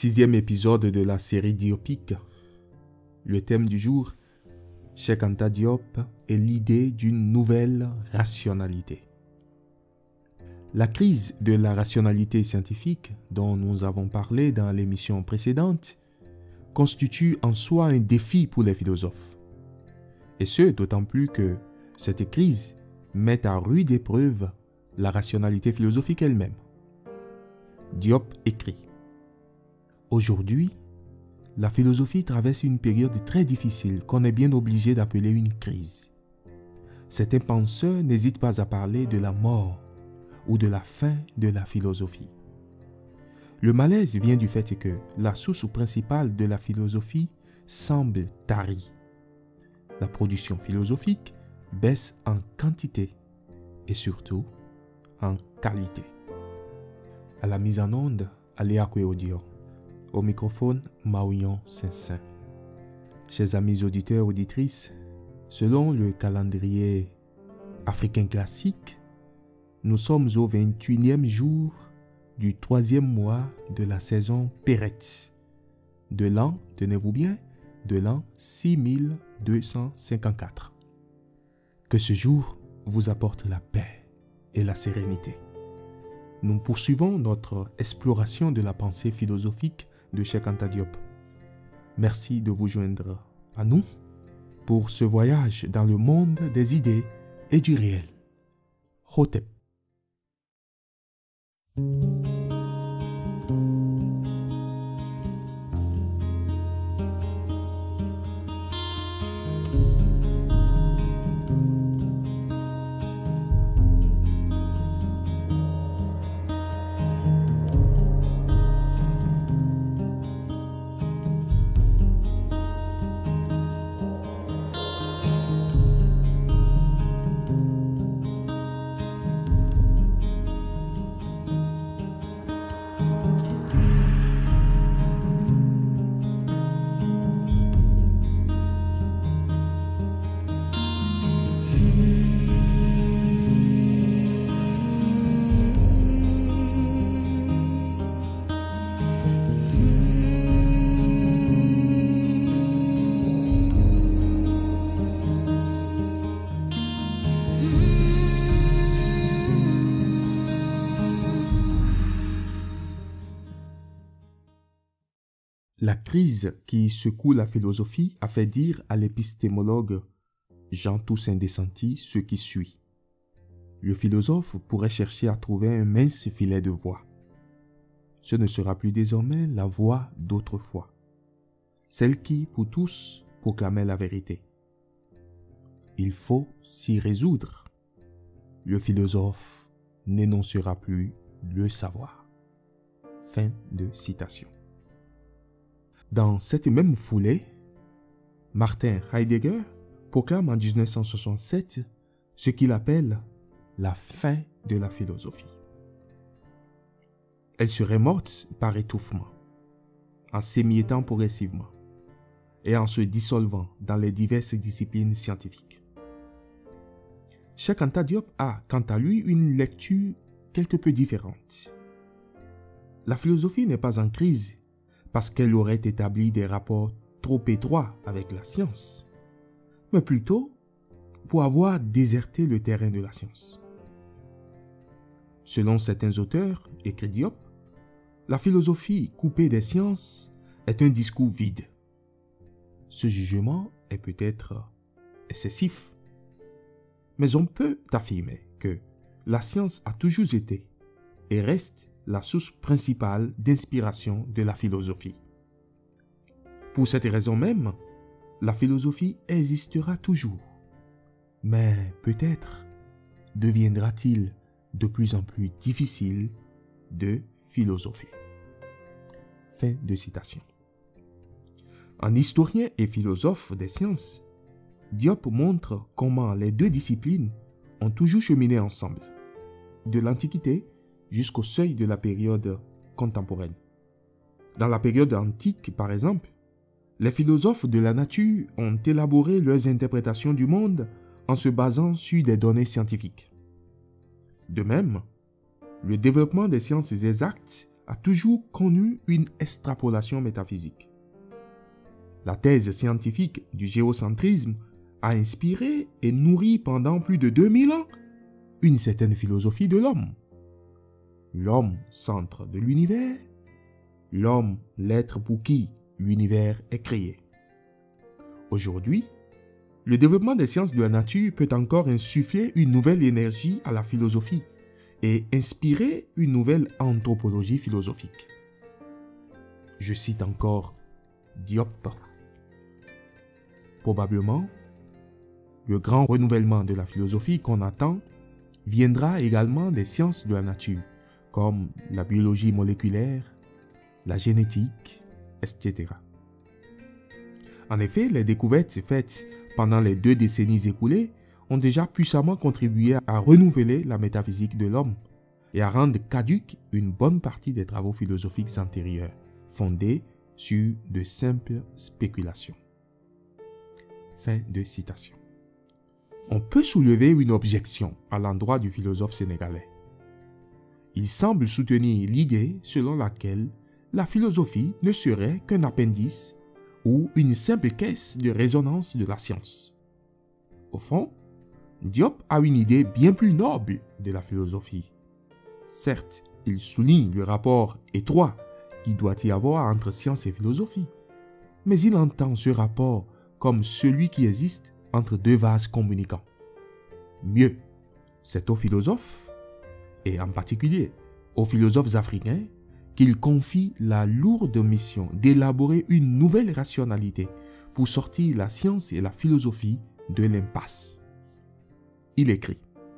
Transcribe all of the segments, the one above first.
Sixième épisode de la série Diopique. Le thème du jour, Cheikh Anta Diop et l'idée d'une nouvelle rationalité. La crise de la rationalité scientifique, dont nous avons parlé dans l'émission précédente, constitue en soi un défi pour les philosophes. Et ce, d'autant plus que cette crise met à rude épreuve la rationalité philosophique elle-même. Diop écrit: Aujourd'hui, la philosophie traverse une période très difficile qu'on est bien obligé d'appeler une crise. Certains penseurs n'hésitent pas à parler de la mort ou de la fin de la philosophie. Le malaise vient du fait que la source principale de la philosophie semble tarie. La production philosophique baisse en quantité et surtout en qualité. À la mise en onde, Aléa Kweodio. Au microphone, Maouillon Saint-Saint. Chers amis auditeurs, auditrices, selon le calendrier africain classique, nous sommes au 28e jour du 3e mois de la saison Péretz, de l'an, tenez-vous bien, de l'an 6254. Que ce jour vous apporte la paix et la sérénité. Nous poursuivons notre exploration de la pensée philosophique de Cheikh Anta Diop. Merci de vous joindre à nous pour ce voyage dans le monde des idées et du réel. Hotep. La crise qui secoue la philosophie a fait dire à l'épistémologue Jean Toussaint Desanti ce qui suit. Le philosophe pourrait chercher à trouver un mince filet de voix. Ce ne sera plus désormais la voix d'autrefois, celle qui, pour tous, proclamait la vérité. Il faut s'y résoudre. Le philosophe n'énoncera plus le savoir. Fin de citation. Dans cette même foulée, Martin Heidegger proclame en 1967 ce qu'il appelle la fin de la philosophie. Elle serait morte par étouffement, en s'émiettant progressivement et en se dissolvant dans les diverses disciplines scientifiques. Cheikh Anta Diop a, quant à lui, une lecture quelque peu différente. La philosophie n'est pas en crise parce qu'elle aurait établi des rapports trop étroits avec la science, mais plutôt pour avoir déserté le terrain de la science. Selon certains auteurs, écrit Diop, la philosophie coupée des sciences est un discours vide. Ce jugement est peut-être excessif, mais on peut affirmer que la science a toujours été et reste la source principale d'inspiration de la philosophie. Pour cette raison même, la philosophie existera toujours. Mais peut-être deviendra-t-il de plus en plus difficile de philosopher. Fin de citation. En historien et philosophe des sciences, Diop montre comment les deux disciplines ont toujours cheminé ensemble, de l'Antiquité jusqu'au seuil de la période contemporaine. Dans la période antique, par exemple, les philosophes de la nature ont élaboré leurs interprétations du monde en se basant sur des données scientifiques. De même, le développement des sciences exactes a toujours connu une extrapolation métaphysique. La thèse scientifique du géocentrisme a inspiré et nourri pendant plus de 2000 ans une certaine philosophie de l'homme. L'homme, centre de l'univers, l'homme, l'être pour qui l'univers est créé. Aujourd'hui, le développement des sciences de la nature peut encore insuffler une nouvelle énergie à la philosophie et inspirer une nouvelle anthropologie philosophique. Je cite encore Diop. Probablement, le grand renouvellement de la philosophie qu'on attend viendra également des sciences de la nature, comme la biologie moléculaire, la génétique, etc. En effet, les découvertes faites pendant les 2 décennies écoulées ont déjà puissamment contribué à renouveler la métaphysique de l'homme et à rendre caduque une bonne partie des travaux philosophiques antérieurs, fondés sur de simples spéculations. Fin de citation. On peut soulever une objection à l'endroit du philosophe sénégalais. Il semble soutenir l'idée selon laquelle la philosophie ne serait qu'un appendice ou une simple caisse de résonance de la science. Au fond, Diop a une idée bien plus noble de la philosophie. Certes, il souligne le rapport étroit qu'il doit y avoir entre science et philosophie, mais il entend ce rapport comme celui qui existe entre 2 vases communicants. Mieux, c'est aux philosophes, et en particulier aux philosophes africains, qu'il confie la lourde mission d'élaborer une nouvelle rationalité pour sortir la science et la philosophie de l'impasse. Il écrit :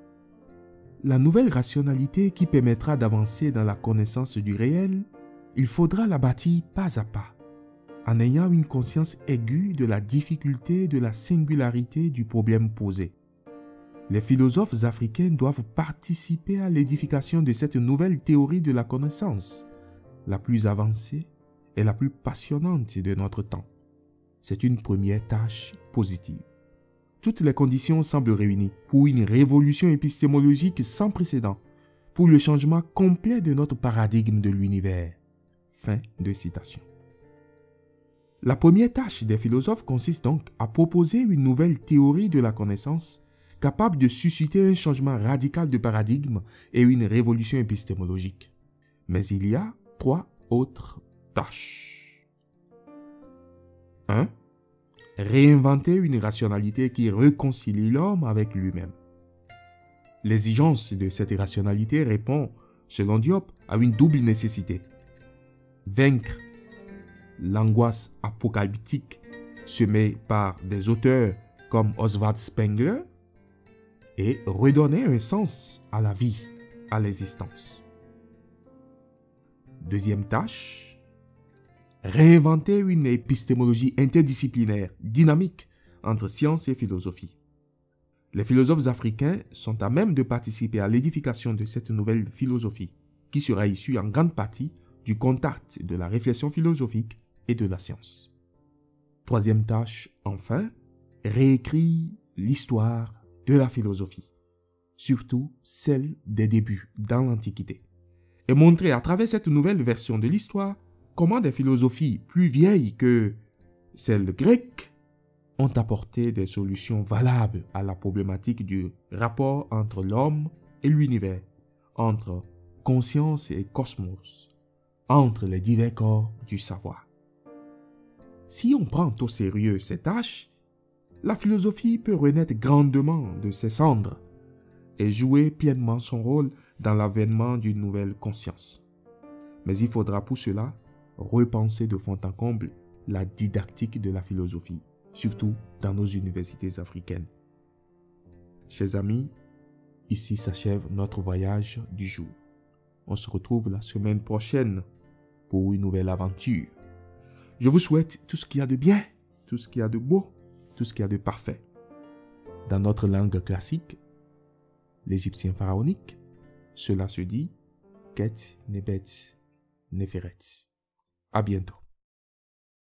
la nouvelle rationalité qui permettra d'avancer dans la connaissance du réel, il faudra la bâtir pas à pas, en ayant une conscience aiguë de la difficulté et de la singularité du problème posé. Les philosophes africains doivent participer à l'édification de cette nouvelle théorie de la connaissance, la plus avancée et la plus passionnante de notre temps. C'est une première tâche positive. Toutes les conditions semblent réunies pour une révolution épistémologique sans précédent, pour le changement complet de notre paradigme de l'univers. Fin de citation. La première tâche des philosophes consiste donc à proposer une nouvelle théorie de la connaissance capable de susciter un changement radical de paradigme et une révolution épistémologique. Mais il y a 3 autres tâches. 1. Réinventer une rationalité qui réconcilie l'homme avec lui-même. L'exigence de cette rationalité répond, selon Diop, à une double nécessité. Vaincre l'angoisse apocalyptique semée par des auteurs comme Oswald Spengler et redonner un sens à la vie, à l'existence. Deuxième tâche, réinventer une épistémologie interdisciplinaire, dynamique, entre science et philosophie. Les philosophes africains sont à même de participer à l'édification de cette nouvelle philosophie, qui sera issue en grande partie du contact de la réflexion philosophique et de la science. Troisième tâche, enfin, réécrire l'histoire de la philosophie, surtout celle des débuts dans l'Antiquité, et montrer à travers cette nouvelle version de l'histoire comment des philosophies plus vieilles que celles grecques ont apporté des solutions valables à la problématique du rapport entre l'homme et l'univers, entre conscience et cosmos, entre les divers corps du savoir. Si on prend au sérieux ces tâches, la philosophie peut renaître grandement de ses cendres et jouer pleinement son rôle dans l'avènement d'une nouvelle conscience. Mais il faudra pour cela repenser de fond en comble la didactique de la philosophie, surtout dans nos universités africaines. Chers amis, ici s'achève notre voyage du jour. On se retrouve la semaine prochaine pour une nouvelle aventure. Je vous souhaite tout ce qu'il y a de bien, tout ce qu'il y a de beau, tout ce qu'il y a de parfait. Dans notre langue classique, l'égyptien pharaonique, cela se dit Ket Nebet Neferet. À bientôt.